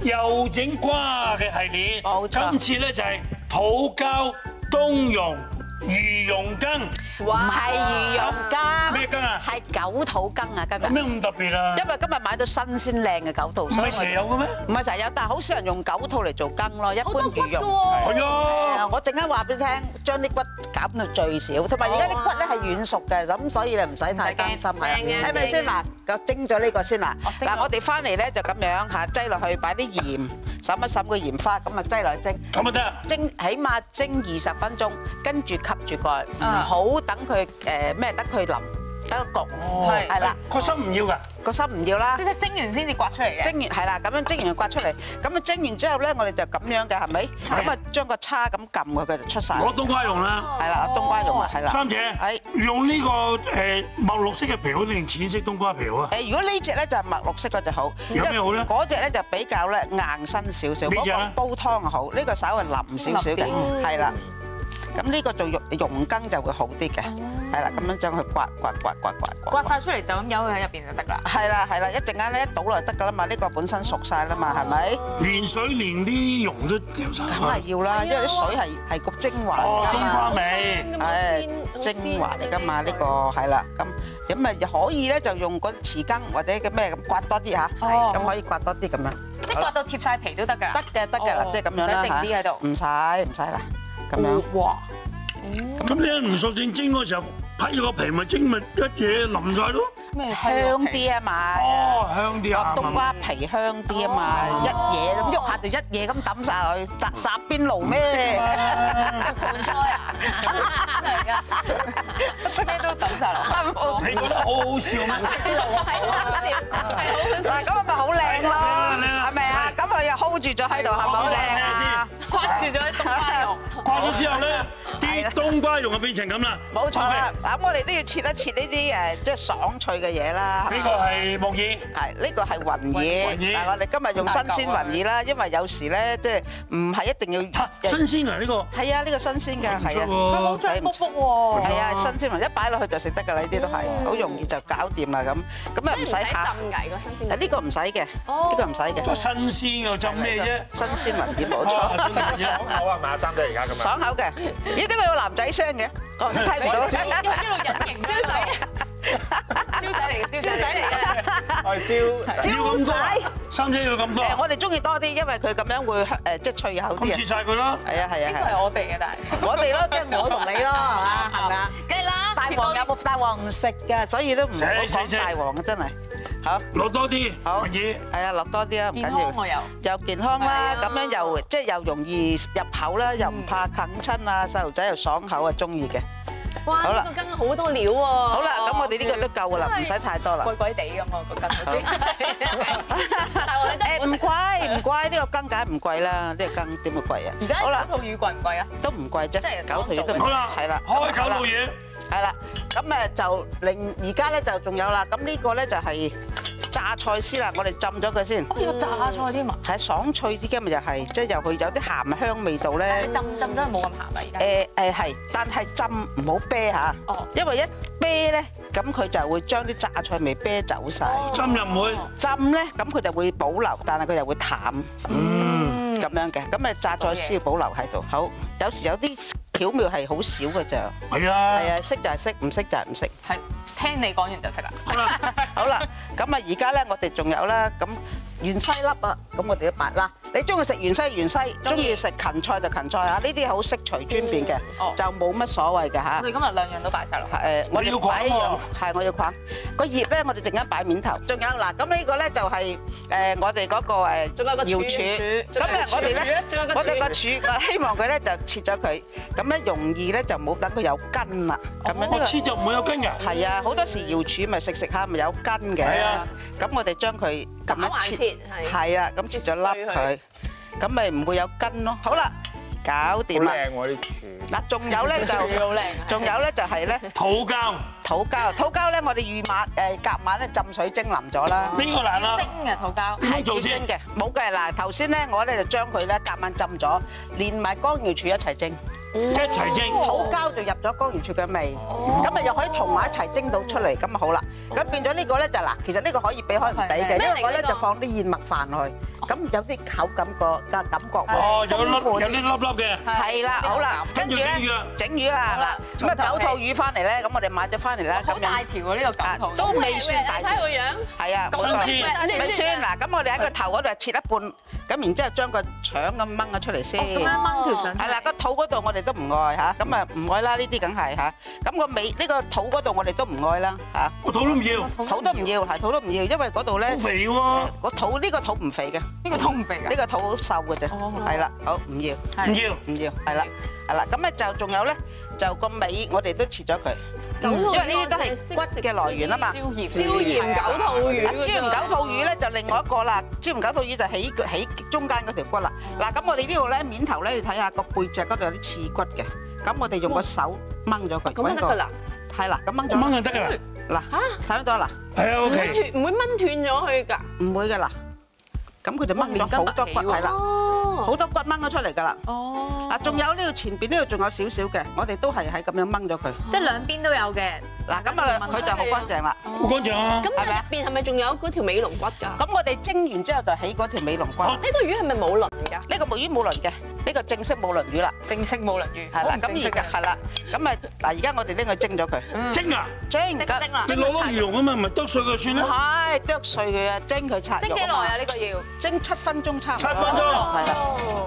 又整瓜嘅系列， 冇錯今次咧就係土膠冬蓉魚蓉羹， 唔係魚蓉羹， 咩羹啊？ 係狗肚羹啊！今日， 有咩咁特別啊？ 因為今日買到新鮮靚嘅狗肚， 唔係成日有嘅咩？ 唔係成日有，但係好少人用狗肚嚟做羹咯。一般好多骨㗎魚蓉。 喎。 係啊， 我陣間話俾你聽，將啲骨減到最少，同埋而家啲骨咧係軟熟嘅，咁所以你唔使太擔心正嘅係咪先嗱？咁蒸咗呢個先嗱， 蒸咗嗱我哋翻嚟咧就咁樣嚇，擠落去擺啲鹽，滲一滲個鹽花，咁啊擠落去蒸。 咁啊得。 蒸起碼蒸20分鐘，跟住吸住蓋，唔好等佢等佢腍，等佢焗，係啦， 個心唔要㗎。 個心唔要啦即。係蒸完先至刮出嚟嘅。 蒸完係啦，咁樣蒸完就刮出嚟，咁啊蒸完之後咧，我哋就咁樣嘅係咪？咁啊將個叉咁撳佢，佢就出晒。 攞冬瓜蓉啦， 係啦，冬瓜蓉啊，係啦。 三姐係用呢個墨綠色嘅皮好定淺色冬瓜皮好啊？ 如果呢只咧就係墨綠色嗰只好， 有咩好咧嗰只咧就比較咧硬身少少， 呢隻咧嗰個煲湯啊好，呢個稍微腍少少嘅，係啦。咁呢個做蓉羹就會好啲嘅，係啦，咁樣將佢刮。 刮晒出嚟就咁由佢喺入邊就得啦。 係啦，一陣間咧一倒落就得㗎啦嘛，呢個本身熟晒啦嘛，係咪？ 連水連啲蓉都掉晒梗係要啦，因為啲水係焗精華嚟哦， 㗎冬瓜嘛。 味。 精華嚟㗎嘛，呢個係啦，咁咪可以咧就用嗰啲匙羹或者嘅咩咁刮多啲嚇，咁可以刮多啲咁樣。 即係刮到貼晒皮都得㗎啦。 得嘅啦，即係咁樣啦唔使靜啲喺度。 唔使啦，咁樣。 哇！ 咁你唔索性蒸嗰時候批咗個皮咪蒸咪一嘢淋晒咯。 咩香啲啊嘛， 哦，香啲啊！ 冬瓜皮香啲啊嘛，一嘢咁喐下就一嘢咁抌晒落去，霎邊爐咩？ 盆菜啊，係啊，咩都抌晒落去。 你覺得好好笑咩？ 係好笑，係好笑。 嗱，咁咪好靚咯， 靚啊係咪啊？咁佢又 hold 住咗喺度，係咪好靚啊？ 刮住咗啲冬瓜蓉。 刮咗之後咧，啲冬瓜蓉就變成咁啦。 冇錯啦，咁我哋都要切一切呢啲即係爽脆嘅嘢啦。 呢個係木耳， 係呢個係雲耳， 雲耳但係我哋今日用新鮮雲耳啦，因為有時咧即係唔係一定要嚇新鮮啊呢個。 係啊，呢個新鮮㗎，係啊， 佢好脆卜卜喎。 係啊，新鮮雲一擺落去就食得㗎啦，呢啲都係好容易就搞掂啦咁，咁啊唔使下。 浸㗎個新鮮。 呢個唔使嘅，呢個唔使嘅， 新鮮又浸咩啫？ 新鮮雲耳冇錯， 爽口啊嘛，三姐而家咁樣。 爽口嘅。咦？點解有男仔聲嘅？我真睇唔到。 因為一路隱形燒仔，燒仔嚟嘅，燒仔嚟嘅。 我係要咁多，三姐要咁多。 我哋中意多啲，因為佢咁樣會即係脆口啲咁切晒佢啦。 係啊係啊應該係我哋嘅，但係我哋咯，即係我同你咯，係咪啊？ 梗係啦。 大王有冇大王唔食嘅，所以都唔好講大王嘅真係。好， 落多啲好雲耳。 係啊，落多啲啦，唔緊健康我要。 有。 又健康啦，咁樣又即係又容易入口啦，又唔怕啃親啊，細路仔又爽口啊，中意嘅。 哇！ 好啦呢個羹好多料喎。 好啦，咁我哋呢個都夠噶啦，唔使太多啦。 貴貴地咁啊個羹好似。 但係我哋都唔貴唔貴，呢個羹梗係唔貴啦，呢個羹點會貴啊？ 而家好啦， 九肚魚貴唔貴啊？ 都唔貴啫，九條魚都唔好啦， 係啦， 開九肚魚。 係啦，咁誒就而家咧就仲有啦，咁呢個咧就係榨菜絲啦，我哋浸咗佢先， 呢個榨菜添啊！ 係爽脆啲嘅咪又係，即係又佢有啲鹹香味道但咧係。浸咗係冇咁鹹啊！而家係，但係浸唔好啤嚇哦， 因為一啤咧，咁佢就會將啲榨菜味啤走晒。 浸又唔會。 浸咧，咁佢就會保留，但係佢又會淡。咁樣嘅，咁誒榨菜絲要保留喺度。好，有時有啲巧妙係好少嘅咋。 係啊。 係啊，識就係識，唔識就係唔識。 係聽你講完就識啦。 好啦，咁啊而家咧，我哋仲有啦，咁芫茜粒啊，咁我哋都擺啦。你中意食芫茜芫茜，中意食芹菜就芹菜嚇，呢啲好適隨尊便嘅，就冇乜所謂嘅嚇我。哋今日兩樣都擺晒落去。 我你要哋擺一樣捆喎， 係我要捆個葉咧，我哋陣間擺面頭。仲有嗱，咁呢個咧就係我哋嗰個仲有個瑤柱。 柱咁咧我哋咧， 仲有個我哋個柱，我希望佢咧就切咗佢，咁咧容易咧就冇等佢有根啦。咁樣呢個我切就唔會有根㗎。 係啊，好多時瑤柱咪食下咪有根嘅。 係啊。 咁我哋將佢咁樣切， 打橫切係係啊，咁切咗粒佢，咁咪唔會有根咯。好啦，搞掂啦。 好靚喎啲柱。 嗱，仲有咧就， 好靚啊仲有咧就係咧土膠土膠咧，我哋夾晚咧浸水蒸腍咗啦。 邊個難啊？ 蒸嘅土膠。 點樣做先蒸？嘅，冇嘅。嗱，頭先咧我咧就將佢咧夾晚浸咗，連埋乾瑤柱一齊蒸。 一齊蒸。 土膠就入咗乾瑤柱嘅味，咁咪又可以同埋一齊蒸到出嚟，咁啊好啦。咁變咗呢個咧就嗱，其實呢個可以俾開唔俾嘅，因為我咧就放啲燕麥飯落去， 咁有啲口感感覺喎。 哦，有啲粒粒嘅。 係啦，好啦，跟住咧整魚啦，嗱，咁啊9套魚翻嚟咧，咁我哋買咗翻嚟咧， 好大條喎呢個9套。 都未算大條。 睇個樣。 係啊，冇錯，未算嗱，咁我哋喺個頭嗰度切一半，咁然之後將個腸咁掹咗出嚟先。 咁樣掹條腸。 係啦，個肚嗰度我哋都唔愛嚇，咁啊唔愛啦，呢啲梗係嚇。咁個尾呢個肚嗰度我哋都唔愛啦嚇。 個肚都唔要， 肚都唔要，係肚都唔要，因為嗰度咧好肥喎。 個肚呢個肚唔肥嘅， 呢個肚唔肥㗎。 呢個肚好瘦嘅啫。係啦，好唔要， 唔要， 唔要，係啦，係啦。咁咧就仲有咧，就個尾我哋都切咗佢，因為呢啲都係骨嘅來源啊嘛。 椒鹽 9套魚。 椒鹽9套魚咧就另外一個啦，椒鹽9套魚就起中間嗰條骨啦。嗱，咁我哋呢度咧面頭咧，你睇下個背脊嗰度有啲刺骨嘅，咁我哋用個手掹咗佢。 咁得㗎啦。 係啦，咁掹咗。 掹就得㗎啦。 嗱，使唔到啦？ 係啊唔會 ，OK。 唔會掹斷咗佢㗎？ 唔會㗎啦。咁佢就掹咗好多骨，係啦，好多骨掹咗出嚟㗎啦。 哦。 啊，仲有呢度前邊呢度仲有少少嘅，我哋都係喺咁樣掹咗佢。 即係兩邊都有嘅。 嗱，咁啊，佢就好乾淨啦。 好乾淨啊！ 咁入邊係咪仲有嗰條尾龍骨㗎？ 咁我哋蒸完之後就起嗰條尾龍骨。 呢個魚係咪冇鱗㗎？ 呢個魚冇鱗嘅，呢個正式冇鱗魚啦。 正式冇鱗魚。 係啦，咁而家係啦，咁啊嗱，而家我哋拎去蒸咗佢。 蒸啊！ 蒸蒸啦。 你攞粒魚蓉啊嘛，唔係剁碎佢算唔啦。 係剁碎佢啊，蒸佢拆肉。 蒸幾耐啊？呢個要蒸7分鐘差唔多。 7分鐘。 係啦。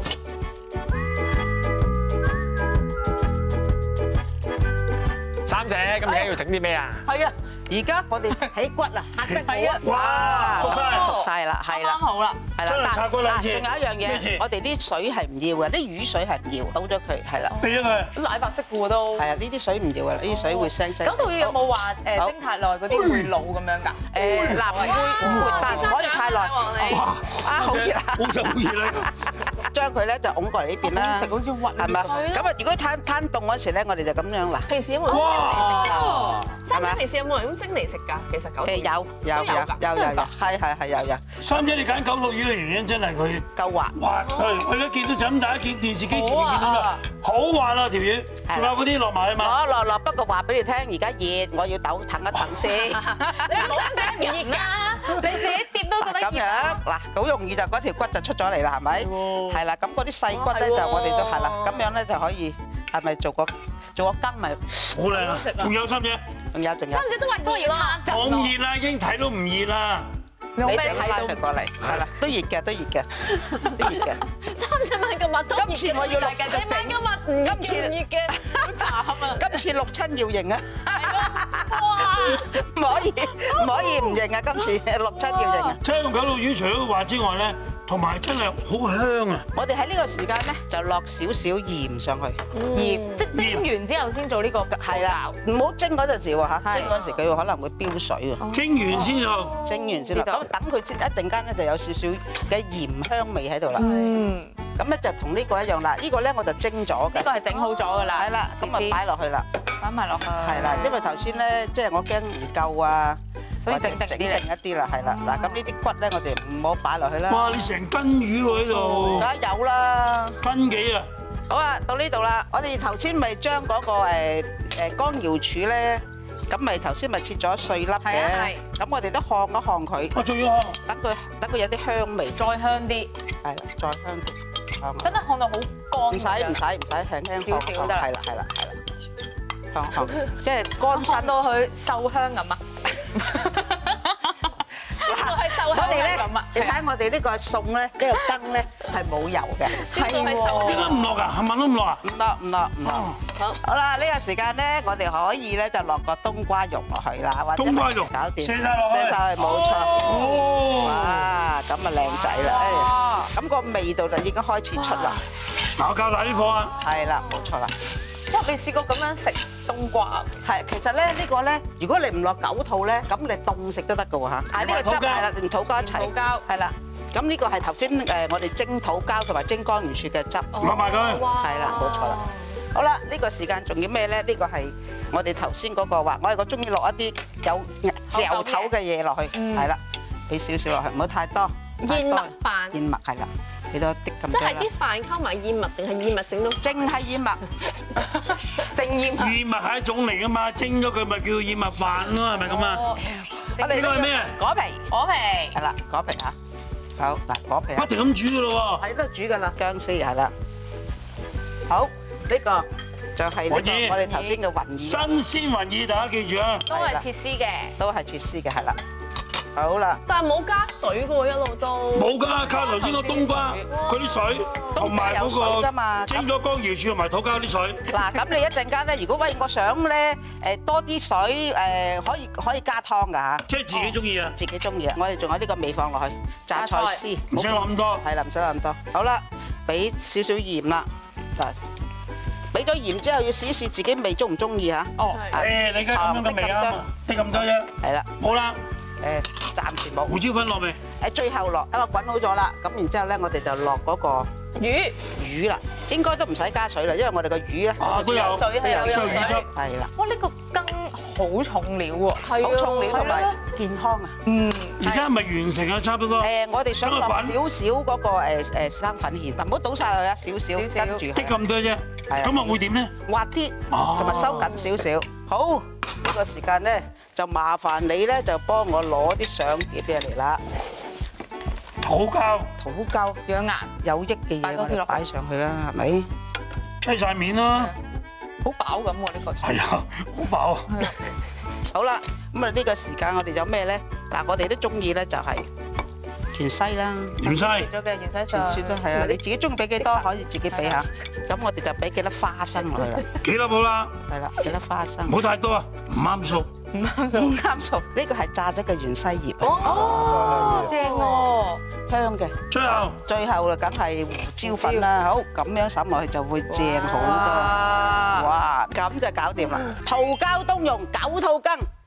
三姐，咁而家要整啲咩啊？ 係啊，而家我哋起骨啊，嚇得我啊！ 哇，熟晒， 熟晒啦，係啦， 啱好啦。 係真係啦。 拆骨兩次仲有一樣咩事嘢，我哋啲水係唔要嘅，啲魚水係唔要，倒咗佢，係啦。 俾咗佢。 奶白色嘅喎都。 係啊，呢啲水唔要㗎啦，呢啲水會腥腥。 咁佢有冇話蒸太耐嗰啲會老咁樣㗎？ 嗱，唔會，但唔可以太耐。 哇！ 啊，好熱啊！ 好就好熱啦。 將佢咧就拱過嚟呢邊啦， 食好似核係咪？咁啊，如果攤凍嗰時咧，我哋就咁樣啦。 平時有冇人蒸嚟食㗎？ 哦。 三姐平時有冇人咁蒸嚟食㗎？其實9套有，係有。 三姐你揀9套魚嘅原因真係佢夠滑。 滑，係我而家見到就咁，大家見電視機前面見到啦，好滑啊條魚，仲有嗰啲落埋啊嘛。 落，不過話俾你聽，而家熱，我要等一等先。 你三姐唔熱㗎？ 你自己掂都覺得咁樣嗱，好容易就嗰條骨就出咗嚟啦，係咪？係啦，咁嗰啲細骨咧就我哋都係啦，咁樣咧就可以係咪做個羹咪？ 好靚啊！仲有三姐， 仲有。 三姐都話熱咯， 講熱啦，已經睇到唔熱啦。 你整拉佢過嚟，係啦，都熱嘅。 三姐買個襪都熱嘅。 今次我要你買個襪唔熱嘅， 好慘啊！ 今次六親要認啊！ 哇！ 唔可以唔認啊！今次六親要認啊！ 青9套魚除咗滑之外咧，同埋真係好香啊！ 我哋喺呢個時間咧就落少少鹽上去， 鹽即蒸完之後先做呢個係啦，唔好蒸嗰陣時喎嚇，蒸嗰陣時佢可能會飆水喎。 蒸完先做， 蒸完先啦，咁等佢先一陣間咧就有少少嘅鹽香味喺度啦。 嗯， 咁咧就同呢個一樣啦，呢個咧我就蒸咗嘅。 呢個係整好咗㗎啦。 係啦，咁啊擺落去啦。 擺埋落去。 係啦，因為頭先咧即係我驚唔夠啊， 所以整定一啲啦，係啦。嗱，咁呢啲骨咧我哋唔好擺落去啦。 哇！你成斤魚喎喺度， 梗係有啦。 斤幾啊？ 好啊，到呢度啦。我哋頭先咪將嗰個乾瑤柱咧，咁咪頭先咪切咗碎粒嘅。 係。 咁我哋都烘一烘佢。 我仲要烘。 等佢有啲香味。 再香啲。 係啦，再香啲。 真係烘到好乾。 唔使，輕輕少少得啦。 係啦。烘，即係乾身到佢鏽香咁啊！ 燒到係鏽香我哋咧咁啊！ 你睇我哋呢個餸咧，呢個羹咧係冇油嘅。 燒到係鏽點解唔落㗎？係咪都唔落啊？ 唔落。好啦，呢個時間咧，我哋可以咧就落個冬瓜蓉落去啦，或者冬瓜蓉搞掂， 卸曬落去， 卸曬去，冇錯。 哦， 哇，咁啊靚仔啦！咁個味道就已經開始出啦。 嗱，我教大啲貨啊！ 係啦，冇錯啦。 哇！未試過咁樣食冬瓜。 係，其實咧呢個咧，如果你唔落9套咧，咁你凍食都得㗎喎嚇。係呢個汁係啦，連土膠一齊。 土膠係啦。咁呢個係頭先我哋蒸土膠同埋蒸乾魚雪嘅汁。 落埋佢。 係啦，冇錯啦。好啦，呢個時間仲要咩咧？呢個係我哋頭先嗰個話，我中意落一啲有嚼頭嘅嘢落去，係啦，俾少少落去，唔好太多。 燕麥飯。 燕麥係啦，俾多啲咁。 即係啲飯溝埋燕麥，定係燕麥整到？ 淨係燕麥。 蒸燕麥。 燕麥係一種嚟㗎嘛，蒸咗佢咪叫燕麥飯咯，係咪咁啊？ 我哋呢個係咩啊？ 果皮。 果皮。 係啦，果皮嚇。 好嗱，果皮不停咁煮噶咯喺度煮㗎啦，薑絲係啦。好，呢個就係呢個我哋頭先嘅雲喎， 耳， 新鮮雲耳，大家記住啊！ 都係切絲嘅。 都係切絲嘅係啦。好啦， 但係冇加水嘅喎，一路都。 冇㗎，靠頭先個冬瓜嗰啲水，同埋嗰個蒸咗乾瑤柱同埋土膠啲水。 嗱咁你一陣間咧，如果喂我想咧多啲水可以加湯㗎嚇， 即係自己中意啊！ 自己中意啊！我哋仲有呢個味放落去，榨菜絲， 唔使落咁多。 係啦，唔使落咁多。好啦，俾少少鹽啦，嗱，俾咗鹽之後要試一試自己味中唔中意嚇。 哦， 誒，你而家咁樣嘅味啊，得咁多啫。 係啦， 冇啦， 暫時冇。 胡椒粉落未？ 最後落，因為滾好咗啦，咁然之後咧，我哋就落嗰個魚啦，應該都唔使加水啦，因為我哋個魚咧都有水係有魚汁。 係啦， 哇！呢個羹好重料喎， 好重料同埋健康啊。 而家係咪完成啊？差唔多。 我哋想落少少嗰個生粉芡，唔好倒晒落去啊，少少跟住。 啲咁多啫，咁啊會點咧？ 滑啲，同埋收緊少少。好，呢個時間咧就麻煩你咧就幫我攞啲相碟嘅嚟啦。 土膠養顏， 有益嘅嘢我哋擺上去啦，係咪？ 吹晒面啦， 好飽咁喎呢個。 係啊，好飽啊！ 好啦，咁啊呢個時間我哋有咩咧？嗱，我哋都中意咧就係芫茜啦， 芫茜咗嘅芫茜芫茜都係啊，你自己中意俾幾多可以自己俾下。咁我哋就俾幾粒花生落去啦。 幾粒好啦？ 係啦，幾粒花生。 唔好太多啊，唔啱數。 唔啱數，呢個係炸咗嘅芫茜葉。 哦，正喎， 香嘅。最後啊，梗係胡椒粉啦。好，咁樣滲落去就會正好多。哇，咁就搞掂啦！桃膠冬蓉9套羹。